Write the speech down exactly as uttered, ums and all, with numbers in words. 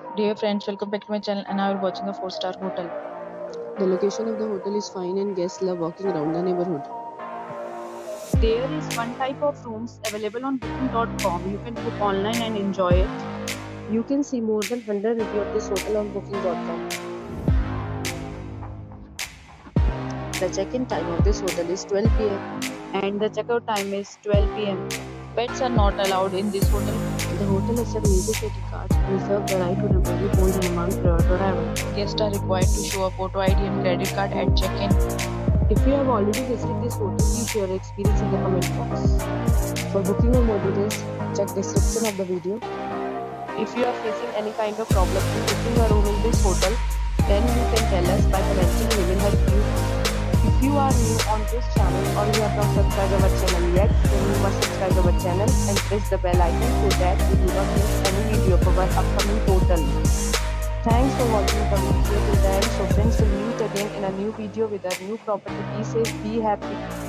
Dear friends, welcome back to my channel and now we're watching a four star hotel. The location of the hotel is fine and guests love walking around the neighborhood. There is one type of rooms available on booking dot com. You can book online and enjoy it. You can see more than one hundred reviews of this hotel on booking dot com. The check-in time of this hotel is twelve p m And the checkout time is twelve p m Pets are not allowed in this hotel. The hotel accepts major credit cards and reserves the right to temporarily hold an amount prior to arrival. Guests are required to show a photo I D and credit card at check-in. If you have already visited this hotel, please share your experience in the comment box. For booking or more details, check description of the video. If you are facing any kind of problem in booking a room in this hotel, then you can tell us by commenting. We will help you. If you are new on this channel or you have not subscribed our channel yet, then you must subscribe our channel and press the bell icon so that you do not miss any video of our upcoming hotel. Thanks for watching the video till the end. So friends, will meet again in a new video with a new property. Be safe, be happy.